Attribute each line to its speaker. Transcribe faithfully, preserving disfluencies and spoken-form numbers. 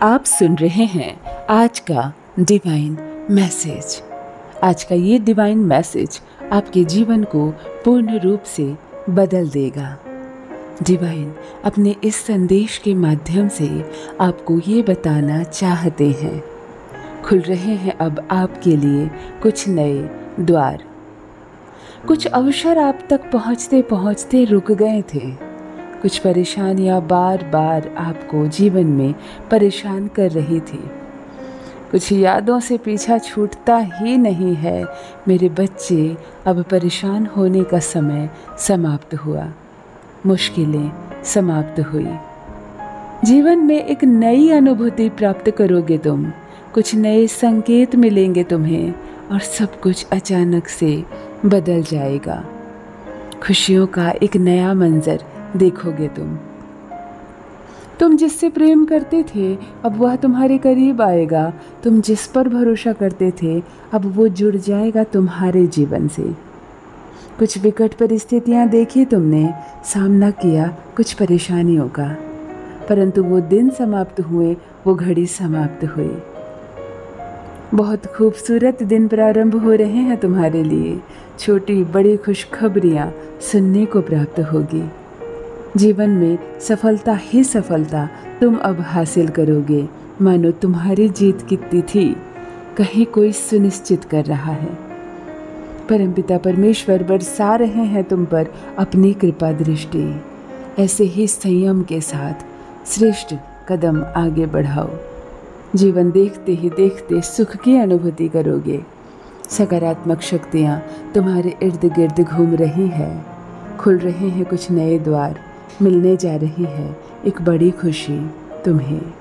Speaker 1: आप सुन रहे हैं आज का डिवाइन मैसेज। आज का ये डिवाइन मैसेज आपके जीवन को पूर्ण रूप से बदल देगा। डिवाइन अपने इस संदेश के माध्यम से आपको ये बताना चाहते हैं, खुल रहे हैं अब आपके लिए कुछ नए द्वार। कुछ अवसर आप तक पहुँचते पहुँचते रुक गए थे। कुछ परेशानियाँ बार बार आपको जीवन में परेशान कर रही थी। कुछ यादों से पीछा छूटता ही नहीं है। मेरे बच्चे, अब परेशान होने का समय समाप्त हुआ। मुश्किलें समाप्त हुई। जीवन में एक नई अनुभूति प्राप्त करोगे तुम। कुछ नए संकेत मिलेंगे तुम्हें और सब कुछ अचानक से बदल जाएगा। खुशियों का एक नया मंजर देखोगे तुम। तुम जिससे प्रेम करते थे अब वह तुम्हारे करीब आएगा। तुम जिस पर भरोसा करते थे अब वो जुड़ जाएगा तुम्हारे जीवन से। कुछ विकट परिस्थितियां देखी तुमने, सामना किया कुछ परेशानियों का, परंतु वो दिन समाप्त हुए, वो घड़ी समाप्त हुई। बहुत खूबसूरत दिन प्रारंभ हो रहे हैं तुम्हारे लिए। छोटी बड़ी खुशखबरियां सुनने को प्राप्त होगी। जीवन में सफलता ही सफलता तुम अब हासिल करोगे, मानो तुम्हारी जीत की तिथि कहीं कोई सुनिश्चित कर रहा है। परमपिता परमेश्वर बरसा रहे हैं तुम पर अपनी कृपा दृष्टि। ऐसे ही संयम के साथ श्रेष्ठ कदम आगे बढ़ाओ। जीवन देखते ही देखते सुख की अनुभूति करोगे। सकारात्मक शक्तियाँ तुम्हारे इर्द गिर्द घूम रही हैं। खुल रहे हैं कुछ नए द्वार। मिलने जा रही है एक बड़ी खुशी तुम्हें।